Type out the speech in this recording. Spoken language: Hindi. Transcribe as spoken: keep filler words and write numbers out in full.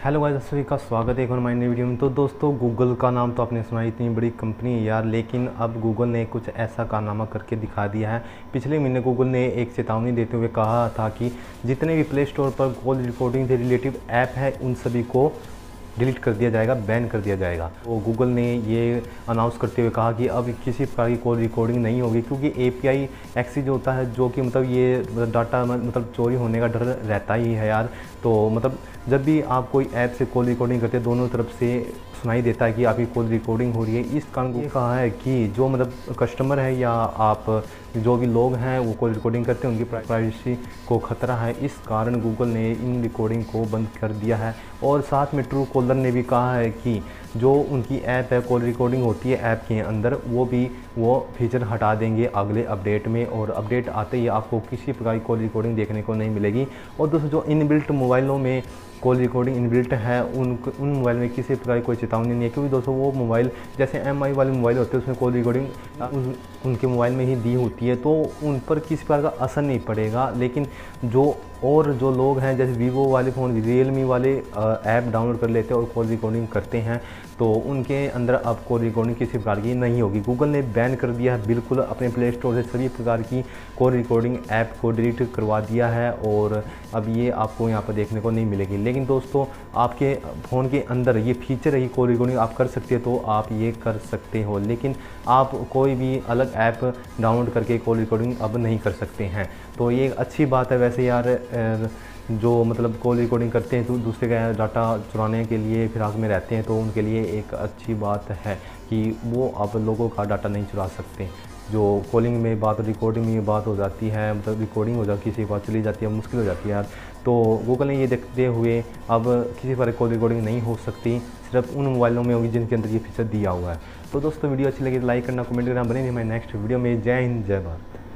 हेलो गाइस, सभी का स्वागत है एक और हमारी नई वीडियो में। तो दोस्तों, गूगल का नाम तो आपने सुना, इतनी बड़ी कंपनी है यार, लेकिन अब गूगल ने कुछ ऐसा कारनामा करके दिखा दिया है। पिछले महीने गूगल ने एक चेतावनी देते हुए कहा था कि जितने भी प्ले स्टोर पर कॉल रिकॉर्डिंग से रिलेटिव ऐप है उन सभी को डिलीट कर दिया जाएगा, बैन कर दिया जाएगा। तो गूगल ने ये अनाउंस करते हुए कहा कि अब किसी प्रकार की कॉल रिकॉर्डिंग नहीं होगी, क्योंकि एपीआई एक्सेस जो होता है, जो कि मतलब ये डाटा मतलब चोरी होने का डर रहता ही है यार। तो मतलब जब भी आप कोई ऐप से कॉल रिकॉर्डिंग करते हैं, दोनों तरफ से सुनाई देता है कि आपकी कॉल रिकॉर्डिंग हो रही है। इस कारण ये कहा है कि जो मतलब कस्टमर है या आप जो भी लोग हैं वो कॉल रिकॉर्डिंग करते हैं, उनकी प्राइवेसी को खतरा है। इस कारण गूगल ने इन रिकॉर्डिंग को बंद कर दिया है। और साथ में ट्रू कॉलर ने भी कहा है कि जो उनकी ऐप है, कॉल रिकॉर्डिंग होती है ऐप के अंदर, वो भी वो फीचर हटा देंगे अगले अपडेट में। और अपडेट आते ही आपको किसी प्रकार की कॉल रिकॉर्डिंग देखने को नहीं मिलेगी। और दोस्तों, जो इनबिल्ट मोबाइलों में कॉल रिकॉर्डिंग इनबिल्ट है, उन उन मोबाइल में किसी प्रकार की कोई चेतावनी नहीं है, क्योंकि दोस्तों वो मोबाइल जैसे एम आई वाले मोबाइल होते हैं, उसमें कॉल रिकॉर्डिंग उन, उनके मोबाइल में ही दी होती है, तो उन पर किसी प्रकार का असर नहीं पड़ेगा। लेकिन जो और जो लोग हैं, जैसे वीवो वाले फ़ोन, रियलमी वाले ऐप डाउनलोड कर लेते हैं और कॉल रिकॉर्डिंग करते हैं, तो उनके अंदर अब कॉल रिकॉर्डिंग किसी प्रकार की नहीं होगी। गूगल ने बैन कर दिया है बिल्कुल अपने प्ले स्टोर से सभी प्रकार की कॉल रिकॉर्डिंग ऐप को डिलीट करवा दिया है, और अब ये आपको यहाँ पर देखने को नहीं मिलेगी। लेकिन दोस्तों, आपके फ़ोन के अंदर ये फीचर है, कॉल रिकॉर्डिंग आप कर सकते हो, तो आप ये कर सकते हो। लेकिन आप कोई भी अलग ऐप डाउनलोड करके कॉल रिकॉर्डिंग अब नहीं कर सकते हैं। तो ये एक अच्छी बात है वैसे यार। जो मतलब कॉल रिकॉर्डिंग करते हैं तो दूसरे का डाटा चुराने के लिए फिराक में रहते हैं, तो उनके लिए एक अच्छी बात है कि वो अब लोगों का डाटा नहीं चुरा सकते। जो कॉलिंग में बात, रिकॉर्डिंग में बात हो जाती है, मतलब रिकॉर्डिंग हो जाती है, किसी की बात चली जाती है, मुश्किल हो जाती है यार। तो गूगल ने ये देखते हुए अब किसी पर कॉल रिकॉर्डिंग नहीं हो सकती, सिर्फ उन मोबाइलों में होगी जिनके अंदर ये फीचर दिया हुआ है। तो दोस्तों, वीडियो अच्छी लगी तो लाइक करना, कमेंट करना। बने रहिए हमारे नेक्स्ट वीडियो में। जय हिंद, जय भारत।